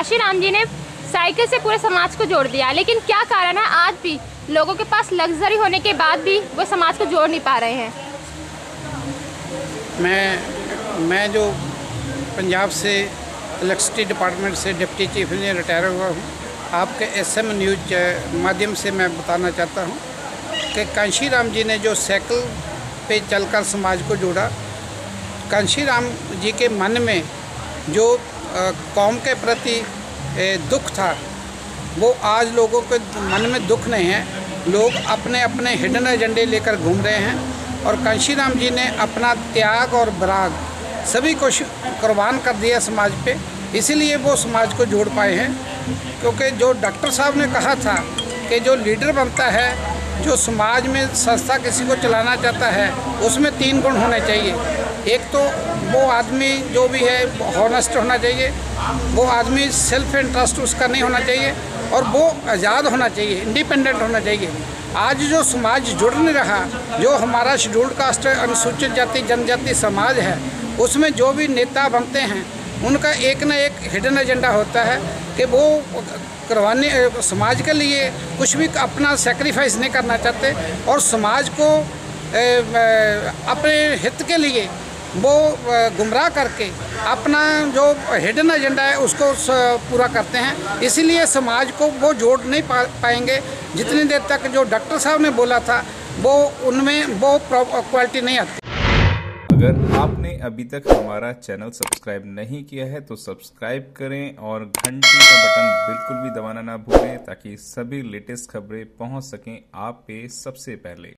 काशीराम जी ने साइकिल से पूरे समाज को जोड़ दिया, लेकिन क्या कारण है आज भी लोगों के पास लग्जरी होने के बाद भी वो समाज को जोड़ नहीं पा रहे हैं? मैं जो पंजाब से इलेक्ट्रिसिटी डिपार्टमेंट से डिप्टी चीफ इंजीनियर रिटायर हुआ हूँ, आपके SM न्यूज माध्यम से मैं बताना चाहता हूँ कि काशीराम जी ने जो साइकिल पे चलकर समाज को जोड़ा, काशीराम जी के मन में जो कौम के प्रति दुख था, वो आज लोगों के मन में दुख नहीं है। लोग अपने अपने हिडन एजेंडे लेकर घूम रहे हैं और काशीराम जी ने अपना त्याग और बराग सभी को कुर्बान कर दिया समाज पे, इसीलिए वो समाज को जोड़ पाए हैं। क्योंकि जो डॉक्टर साहब ने कहा था कि जो लीडर बनता है, जो समाज में संस्था किसी को चलाना चाहता है, उसमें 3 गुण होने चाहिए। एक तो वो आदमी जो भी है हॉनेस्ट होना चाहिए, वो आदमी सेल्फ इंटरेस्ट उसका नहीं होना चाहिए, और वो आज़ाद होना चाहिए, इंडिपेंडेंट होना चाहिए। आज जो समाज जुड़ नहीं रहा, जो हमारा शेड्यूल्ड कास्ट अनुसूचित जाति जनजाति समाज है, उसमें जो भी नेता बनते हैं उनका एक ना एक हिडन एजेंडा होता है कि वो करवाने समाज के लिए कुछ भी अपना सेक्रीफाइस नहीं करना चाहते, और समाज को अपने हित के लिए वो गुमराह करके अपना जो हिडन एजेंडा है उसको पूरा करते हैं। इसीलिए समाज को वो जोड़ नहीं पाएंगे जितनी देर तक जो डॉक्टर साहब ने बोला था वो उनमें वो क्वालिटी नहीं आती। अगर आपने अभी तक हमारा चैनल सब्सक्राइब नहीं किया है तो सब्सक्राइब करें और घंटी का बटन बिल्कुल भी दबाना ना भूलें, ताकि सभी लेटेस्ट खबरें पहुंच सकें आप पे सबसे पहले।